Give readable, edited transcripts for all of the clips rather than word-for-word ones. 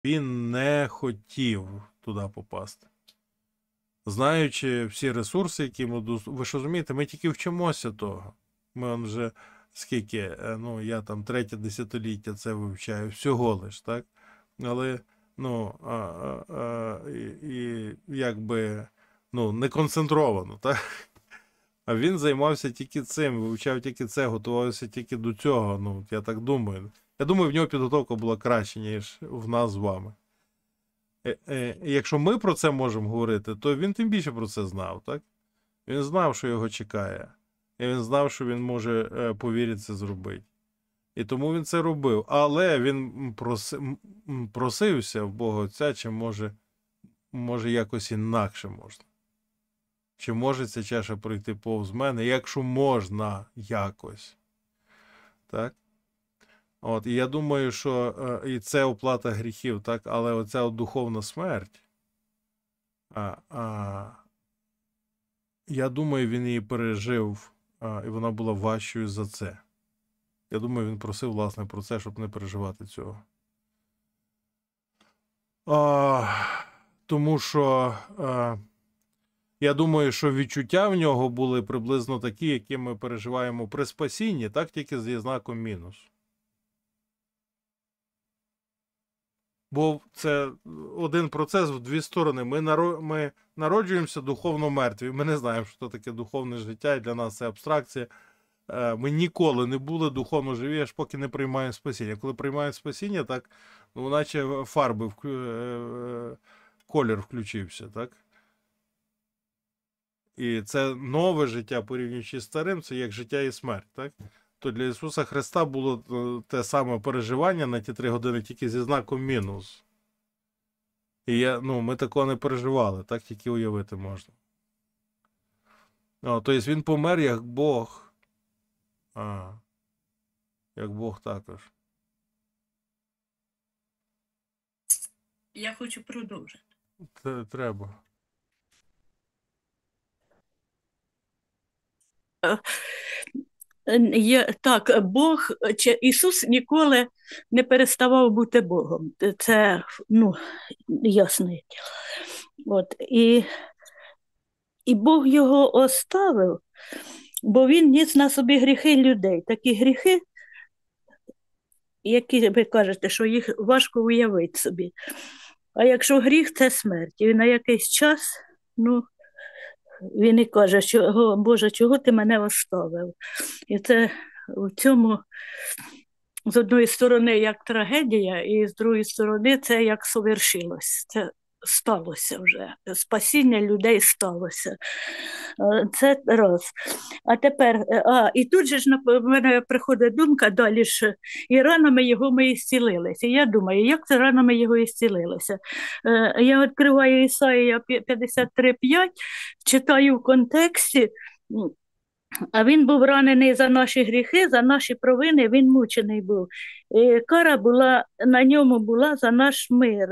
Він не хотів туди попасти. Знаючи всі ресурси, які ми ви ж розумієте, ми тільки вчимося того. Ми вже скільки, ну я там третє десятиліття це вивчаю, всього лиш, так? Але, ну, і якби, ну, не концентровано, так? А він займався тільки цим, вивчав тільки це, готувався тільки до цього. Ну, я так думаю. Я думаю, в нього підготовка була краще, ніж в нас з вами. Якщо ми про це можемо говорити, то він тим більше про це знав, так? Він знав, що його чекає. І він знав, що він може повірити це зробити. І тому він це робив. Але він просився в Бога Отця, чи може якось інакше можна. Чи може ця чаша пройти повз мене, якщо можна якось. Так? От, і я думаю, що і це оплата гріхів, так? Але оця духовна смерть, я думаю, він її пережив, і вона була важчою за це. Я думаю, він просив, власне, про це, щоб не переживати цього. Тому що я думаю, що відчуття в нього були приблизно такі, які ми переживаємо при спасінні, так, тільки зі знаком мінус. Бо це один процес в дві сторони. Ми народжуємося духовно мертві. Ми не знаємо, що таке духовне життя, і для нас це абстракція. Ми ніколи не були духовно живі, аж поки не приймаємо спасіння. Коли приймаємо спасіння, так, ну, наче фарби, колір включився, так? І це нове життя, порівнюючи з старим, це як життя і смерть, так? То для Ісуса Христа було те саме переживання на ті 3 години, тільки зі знаком мінус. І ми такого не переживали, так тільки уявити можна. Тобто він помер як Бог. Як Бог також. Я хочу продовжити. Треба. Так, Бог, Ісус ніколи не переставав бути Богом. Це, ну, ясно. От, і Бог його оставив, бо він ніс на собі гріхи людей. Такі гріхи, які ви кажете, що їх важко уявити собі. А якщо гріх, це смерть. І на якийсь час, ну, він і каже, що, Боже, чого ти мене оставив? І це в цьому, з одної сторони, як трагедія, і з другої сторони, це як совершилось. Це сталося вже. Спасіння людей сталося. Це раз. А тепер, і тут же ж в мене приходить думка далі, що і ранами його ми ісцілилися. І я думаю, як це ранами його ісцілилися? Я відкриваю Ісаїя 53:5, читаю в контексті, а він був ранений за наші гріхи, за наші провини, він мучений був. І кара була, на ньому була за наш мир.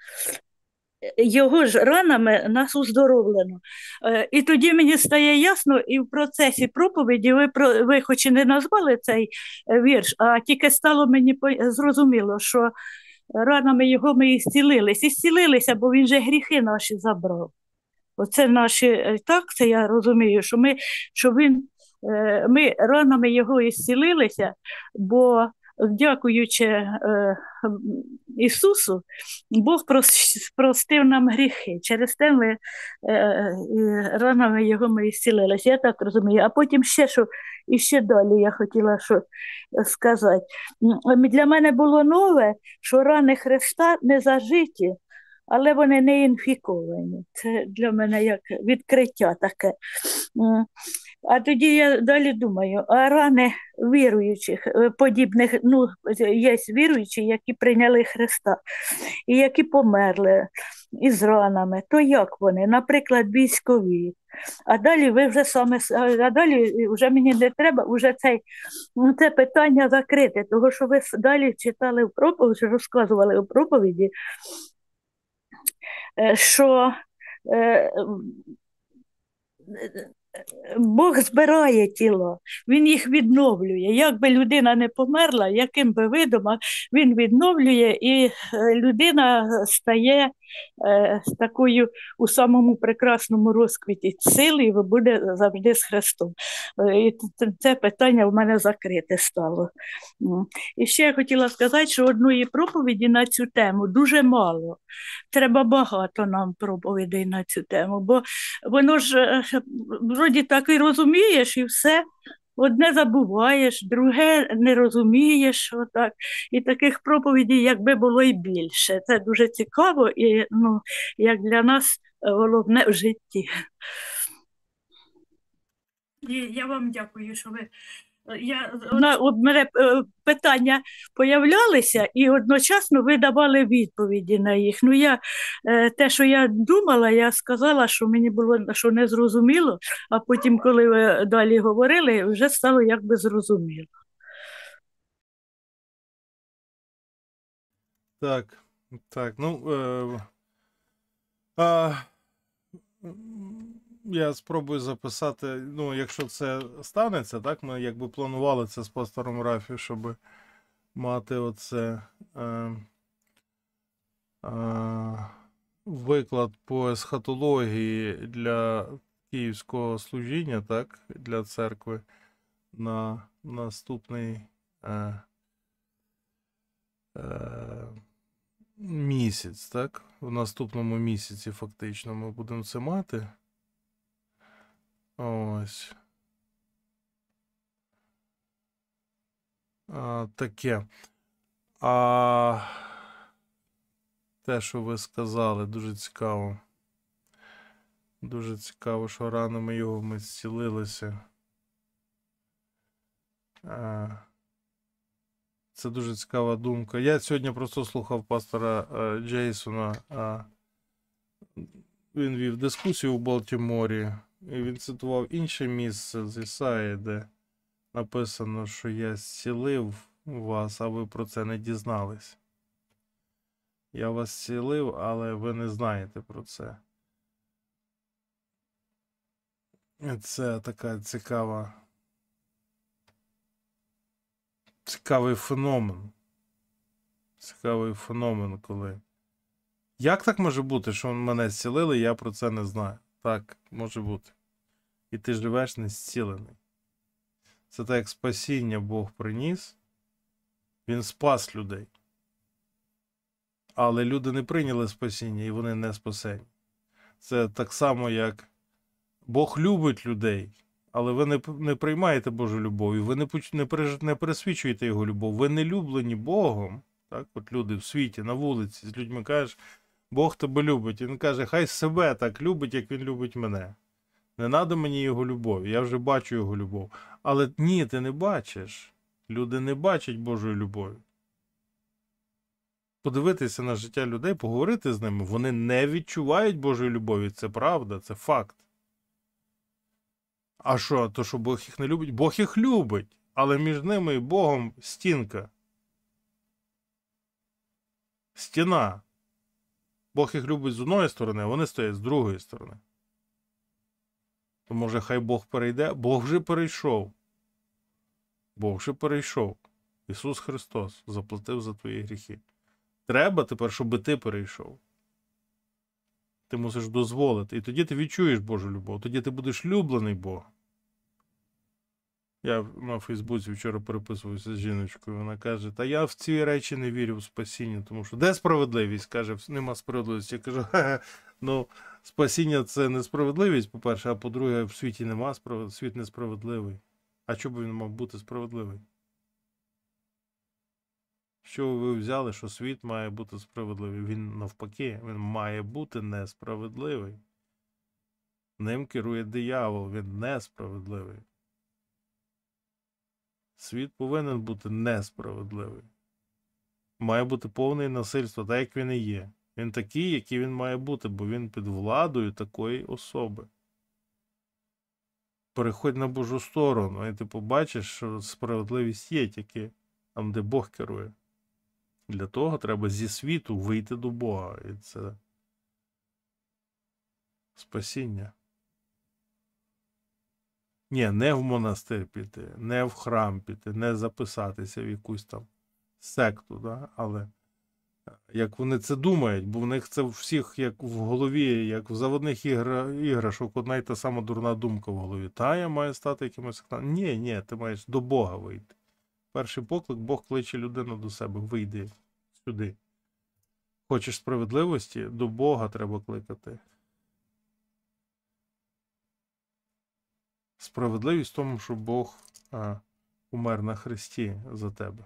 Його ж ранами нас уздоровлено. І тоді мені стає ясно, і в процесі проповіді ви хоч і не назвали цей вірш, а тільки стало мені зрозуміло, що ранами його ми і зцілилися, бо він же гріхи наші забрав. Оце наші, так, це я розумію, що ми ранами його і зцілилися, бо дякуючи Ісусу, Бог простив нам гріхи. Через те ми ранами його ми і зцілилися. Я так розумію. А потім ще далі я хотіла сказати. Для мене було нове, що рани Христа не зажиті, але вони не інфіковані. Це для мене як відкриття таке. А тоді я далі думаю, а рани віруючих, подібних, ну, є віруючі, які прийняли Христа, і які померли із ранами, то як вони? Наприклад, військові. А далі вже мені не треба, вже це питання закрите, тому що ви далі читали в проповіді, розказували у проповіді, що Бог збирає тіла, Він їх відновлює. Як би людина не померла, яким би видом, а Він відновлює, і людина стає такою у самому прекрасному розквіті сили і буде завжди з Христом. І це питання в мене закрите стало. І ще я хотіла сказати, що одної проповіді на цю тему дуже мало. Треба багато нам проповідей на цю тему, бо воно ж вроді так і розумієш, і все. Одне забуваєш, друге не розумієш. Отак. І таких проповідей, якби було і більше. Це дуже цікаво і ну, як для нас головне в житті. І я вам дякую, що ви. От мене питання появлялися, і одночасно ви давали відповіді на їх. Ну, те, що я думала, я сказала, що мені було що не зрозуміло, а потім, коли ви далі говорили, вже стало якби зрозуміло. Так, так, а, я спробую записати, ну, якщо це станеться, так, ми якби планували це з пастором Рафі, щоб мати оце виклад по есхатології для київського служіння, так, для церкви на наступний місяць, так? В наступному місяці фактично ми будемо це мати. Ось. Таке. Те, що ви сказали, дуже цікаво. Дуже цікаво, що ранами його ми зцілилися. Це дуже цікава думка. Я сьогодні просто слухав пастора Джейсона. Він вів дискусію у Балтіморі, і він цитував інше місце з Ісаї, де написано, що я зцілив вас, а ви про це не дізнались. Я вас зцілив, але ви не знаєте про це. Це така цікавий феномен. Цікавий феномен, коли. Як так може бути, що мене зцілили, і я про це не знаю? Так, може бути. І ти живеш не зцілений. Це так, як спасіння Бог приніс. Він спас людей. Але люди не прийняли спасіння, і вони не спасені. Це так само, як Бог любить людей, але ви не приймаєте Божу любов, і ви не пересвідчуєте Його любов. Ви не люблені Богом. Так, от люди в світі, на вулиці, з людьми кажуть, Бог тебе любить. Він каже, хай себе так любить, як він любить мене. Не треба мені його любові, я вже бачу його любов. Але ні, ти не бачиш. Люди не бачать Божої любові. Подивитися на життя людей, поговорити з ними, вони не відчувають Божої любові. Це правда, це факт. А що, то що Бог їх не любить? Бог їх любить, але між ними і Богом стінка. Стіна. Бог їх любить з одної сторони, а вони стоять з другої сторони. То може хай Бог перейде? Бог вже перейшов. Бог вже перейшов. Ісус Христос заплатив за твої гріхи. Треба тепер, щоб ти перейшов. Ти мусиш дозволити. І тоді ти відчуєш Божу любов. Тоді ти будеш люблений Богом. Я на Фейсбуці вчора переписувався з жіночкою. Вона каже, та я в ці речі не вірю в спасіння, тому що де справедливість? Каже, нема справедливості. Я кажу, ну, спасіння це несправедливість, по-перше, а по-друге, в світі нема справедливості, світ несправедливий. А чому б він мав бути справедливий? Що ви взяли, що світ має бути справедливий? Він навпаки, він має бути несправедливий. Ним керує диявол, він несправедливий. Світ повинен бути несправедливий. Має бути повне насильство, так як він і є. Він такий, який він має бути, бо він під владою такої особи. Переходь на Божу сторону, і ти побачиш, що справедливість є тільки там, де Бог керує. Для того треба зі світу вийти до Бога. І це спасіння. Ні, не в монастир піти, не в храм піти, не записатися в якусь там секту, да? Але як вони це думають, бо в них це у всіх як в голові, як в заводних іграшок, одна й та сама дурна думка в голові. Та я маю стати якимось сектантом. Ні, ти маєш до Бога вийти. Перший поклик, Бог кличе людину до себе, вийди сюди. Хочеш справедливості, до Бога треба кликати. Справедливість в тому, що Бог умер на хресті за тебе.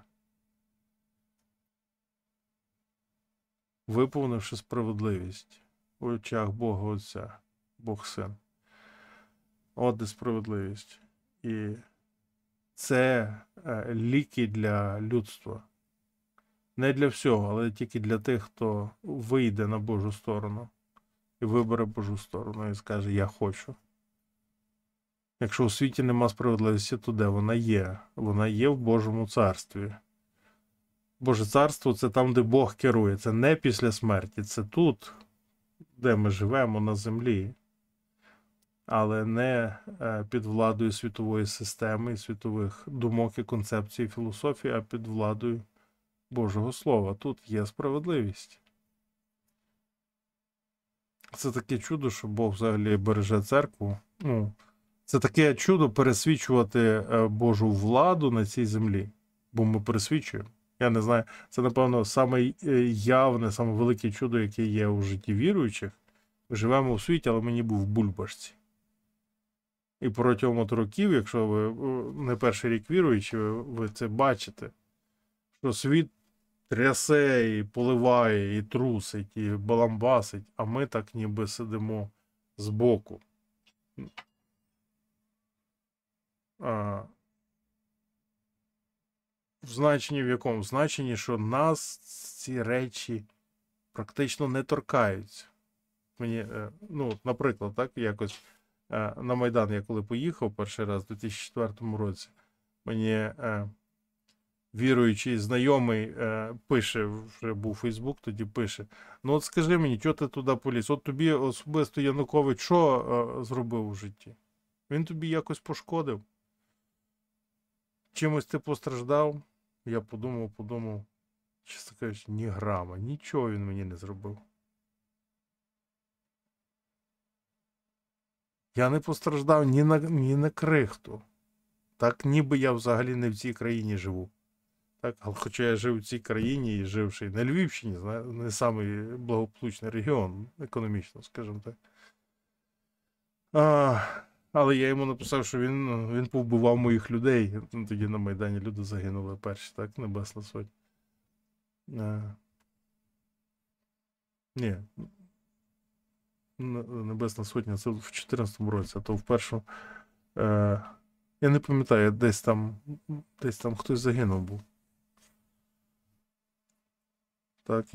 Виповнивши справедливість у очах Бога Отця, Бог Син. От де справедливість. І це ліки для людства. Не для всього, але тільки для тих, хто вийде на Божу сторону і вибере Божу сторону і скаже «Я хочу». Якщо у світі нема справедливості, то де вона є? Вона є в Божому царстві. Боже царство – це там, де Бог керує. Це не після смерті, це тут, де ми живемо на землі. Але не під владою світової системи, світових думок і концепцій, філософії, а під владою Божого Слова. Тут є справедливість. Це таке чудо, що Бог взагалі береже церкву. Це таке чудо пересвідчувати Божу владу на цій землі. Бо ми пересвідчуємо. Я не знаю, це, напевно, саме явне, саме велике чудо, яке є у житті віруючих. Ми живемо у світі, але ми ніби в бульбашці. І протягом от років, якщо ви не перший рік віруючі, ви це бачите, що світ трясе, і поливає, і трусить, і баламбасить, а ми так ніби сидимо збоку. В значенні в якому? В значенні, що нас ці речі практично не торкаються. Мені, наприклад, так, якось на Майдан я коли поїхав перший раз у 2004 році, мені віруючий знайомий пише, вже був Фейсбук, тоді пише, от скажи мені, чого ти туди поліз? От тобі особисто Янукович що зробив у житті? Він тобі якось пошкодив? Чимось ти постраждав? Я подумав, чесно кажучи, ні грама, нічого він мені не зробив. Я не постраждав ні на крихту. Так, ніби я взагалі не в цій країні живу. Так, але хоча я жив в цій країні і живши на Львівщині, не самий благополучний регіон, економічно, скажімо так. Але я йому написав, що він повбивав моїх людей. Тоді на Майдані люди загинули перші, так, Небесна Сотня. Ні. Небесна Сотня це в 2014 році, а то в першому. Я не пам'ятаю, десь там хтось загинув був. Так,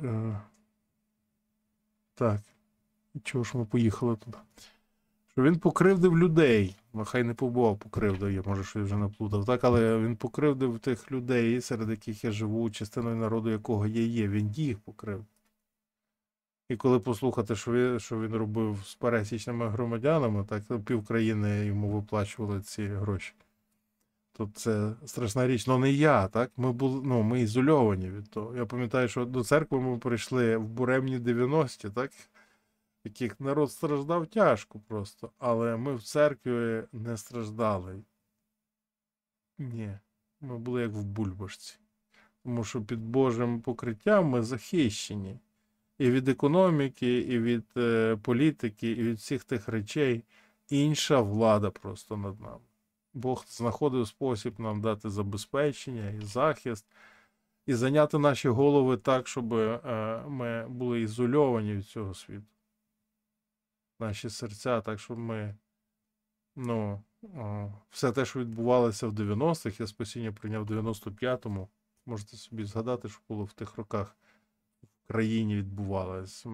так. І чого ж ми поїхали туди? Що він покривдив людей. Хай не побував, покривдив, я може, що я вже наплутав. Так, але він покривдив тих людей, серед яких я живу, частиною народу, якого я є. Він їх покривдив. І коли послухати, що він робив з пересічними громадянами, так півкраїни йому виплачували ці гроші. То це страшна річ. Ну не я, так? Ми ізольовані від того. Я пам'ятаю, що до церкви ми прийшли в буремні 90-ті, так? Яких народ страждав тяжко просто. Але ми в церкві не страждали. Ні. Ми були як в бульбашці. Тому що під Божим покриттям ми захищені. І від економіки, і від політики, і від всіх тих речей. Інша влада просто над нами. Бог знаходив спосіб нам дати забезпечення і захист, і зайняти наші голови так, щоб ми були ізольовані від цього світу. Наші серця, так, щоб ми, все те, що відбувалося в 90-х, я спасіння прийняв в 95-му, можете собі згадати, що було в тих роках в країні відбувалося.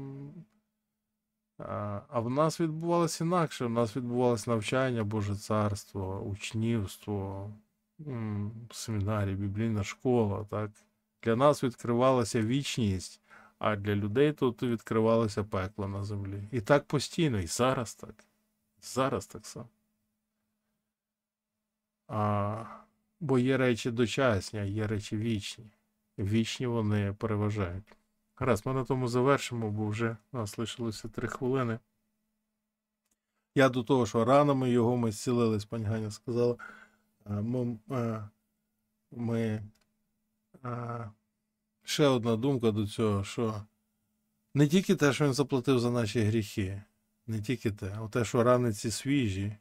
А в нас відбувалося інакше. В нас відбувалося навчання, Боже царство, учнівство, семінарі, біблійна школа. Так? Для нас відкривалася вічність, а для людей тут відкривалося пекло на землі. І так постійно, і зараз так. Зараз так само. Бо є речі дочасні, а є речі вічні. Вічні вони переважають. Гаразд, ми на тому завершимо, бо вже у нас лишилося 3 хвилини. Я до того, що ранами його ми зцілились, пані Ганя сказала. Ще одна думка до цього, що не тільки те, що він заплатив за наші гріхи, не тільки те, а те, що рани ці свіжі,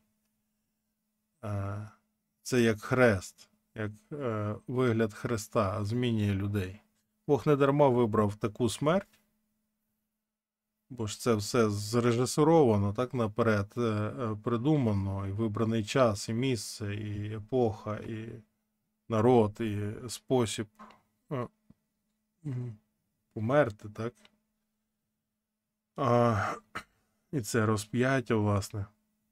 це як хрест, як вигляд хреста змінює людей. Бог не дарма вибрав таку смерть, бо ж це все зрежисеровано, так наперед придумано, і вибраний час, і місце, і епоха, і народ, і спосіб померти, так? І це розп'яття, власне.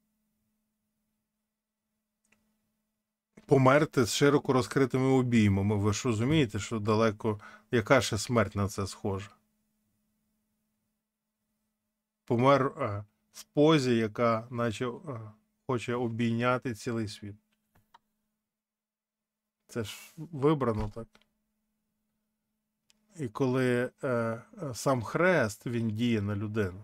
Померти з широко розкритими обіймами. Ви ж розумієте, що далеко, яка ще смерть на це схожа? Помер в позі, яка наче хоче обійняти цілий світ. Це ж вибрано так. І коли сам хрест, він діє на людину.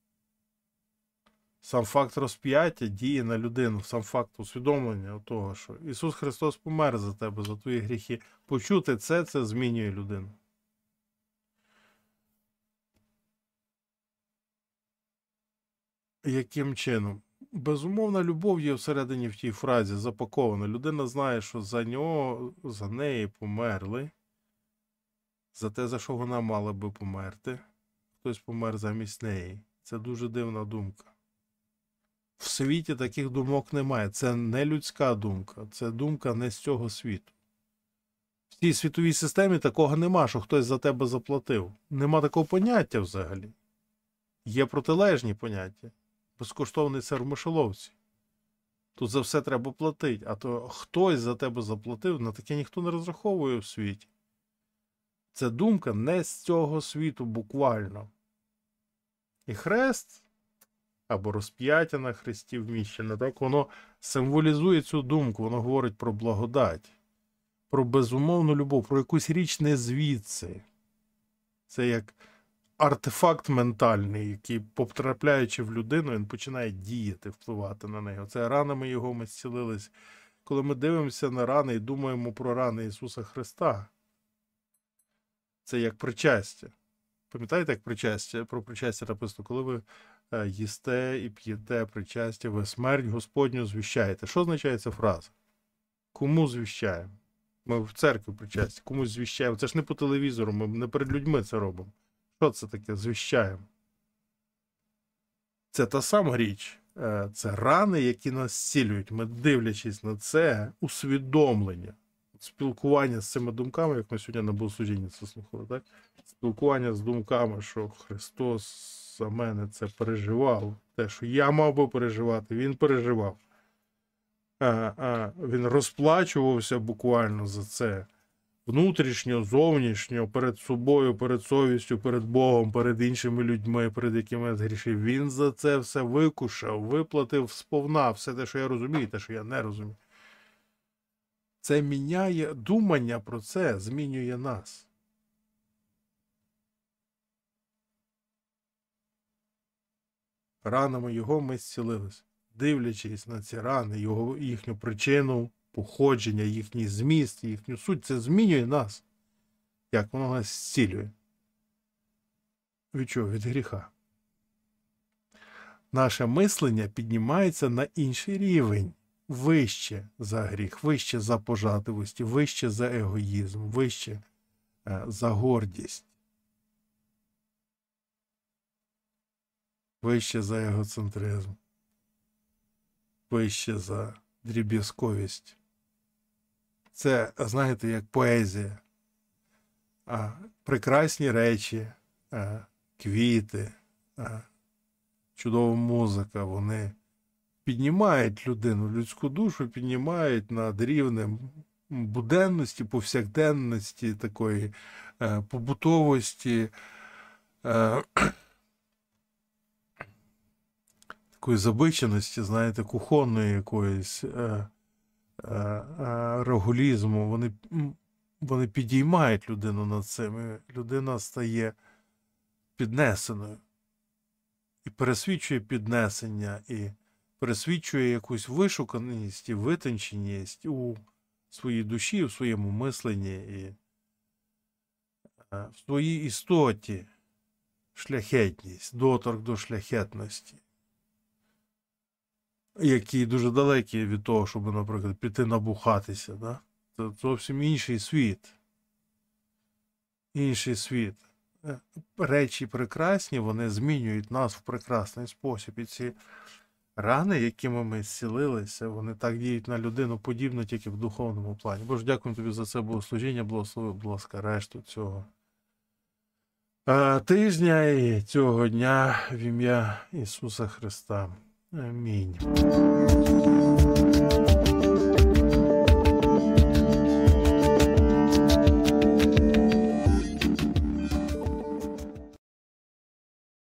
Сам факт розп'яття діє на людину, сам факт усвідомлення того, що Ісус Христос помер за тебе, за твої гріхи. Почути це змінює людину. Яким чином? Безумовна любов є всередині в тій фразі запакована. Людина знає, що за нього, за неї померли, за те, за що вона мала би померти. Хтось помер замість неї. Це дуже дивна думка. В світі таких думок немає. Це не людська думка. Це думка не з цього світу. В цій світовій системі такого нема, що хтось за тебе заплатив. Нема такого поняття взагалі. Є протилежні поняття. Безкоштовний сир в мишоловці. Тут за все треба платити. А то хтось за тебе заплатив, на таке ніхто не розраховує в світі. Це думка не з цього світу буквально. І хрест, або розп'яття на хресті вміщене, так, воно символізує цю думку, воно говорить про благодать, про безумовну любов, про якусь річ не звідси. Це як артефакт ментальний, який, потрапляючи в людину, він починає діяти, впливати на неї. Оце ранами його ми зцілились. Коли ми дивимося на рани і думаємо про рани Ісуса Христа, це як причастя. Пам'ятаєте, як причастя? Про причастя написано, коли ви їсте і п'єте причастя, ви смерть Господню звіщаєте. Що означає ця фраза? Кому звіщаємо? Ми в церкві причастя, комусь звіщаємо. Це ж не по телевізору, ми не перед людьми це робимо. Що це таке? Звіщаємо. Це та сама річ. Це рани, які нас зцілюють. Ми, дивлячись на це, усвідомлення. Спілкування з цими думками, як ми сьогодні на богослужінні це слухали, так? Спілкування з думками, що Христос за мене це переживав. Те, що я мав би переживати, Він переживав. Він розплачувався буквально за це. Внутрішньо, зовнішньо, перед собою, перед совістю, перед Богом, перед іншими людьми, перед якими я згрішив. Він за це все викушав, виплатив сповна все те, що я розумію, те, що я не розумію. Це міняє, думання про це змінює нас. Ранами його ми зцілились. Дивлячись на ці рани, їхню причину, походження, їхній зміст, їхню суть, це змінює нас. Як воно нас зцілює? Від чого? Від гріха. Наше мислення піднімається на інший рівень. Вище за гріх, вище за пожадливості, вище за егоїзм, вище за гордість. Вище за егоцентризм. Вище за дріб'язковість. Це, знаєте, як поезія. Прекрасні речі, квіти, чудова музика, вони піднімають людину, людську душу піднімають над рівнем буденності, повсякденності, такої побутовості, такої забиченості, знаєте, кухонної якоїсь, регулізму, вони підіймають людину над цим, і людина стає піднесеною. І пересвідчує піднесення, і пересвідчує якусь вишуканість і витонченість у своїй душі, у своєму мисленні і в своїй істоті, шляхетність, доторк до шляхетності, які дуже далекі від того, щоб, наприклад, піти набухатися. Да? Це зовсім інший світ. Інший світ. Речі прекрасні, вони змінюють нас в прекрасний спосіб. І ці рани, якими ми зцілилися, вони так діють на людину подібно тільки в духовному плані. Боже, дякую тобі за це богослужіння, благослови, будь ласка, решту цього тижня і цього дня в ім'я Ісуса Христа. Амінь.